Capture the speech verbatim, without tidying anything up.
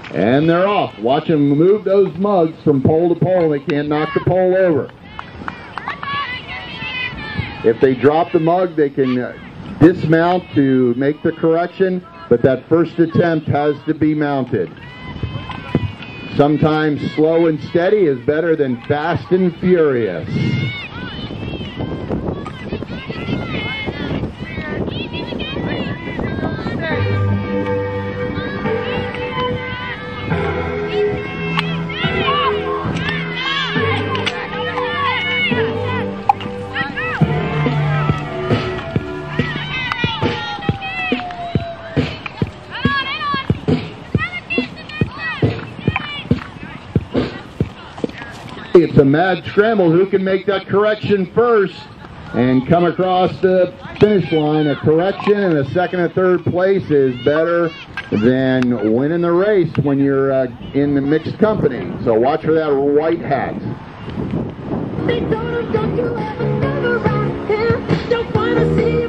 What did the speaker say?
And they're off. Watch them move those mugs from pole to pole. They can't knock the pole over. If they drop the mug, they can uh, dismount to make the correction, but that first attempt has to be mounted. Sometimes slow and steady is better than fast and furious. It's a mad scramble. Who can make that correction first and come across the finish line? A correction and a second or third place is better than winning the race when you're uh, in the mixed company. So watch for that white hat. They told him, don't you ever, ever ride him. Don't wanna see you.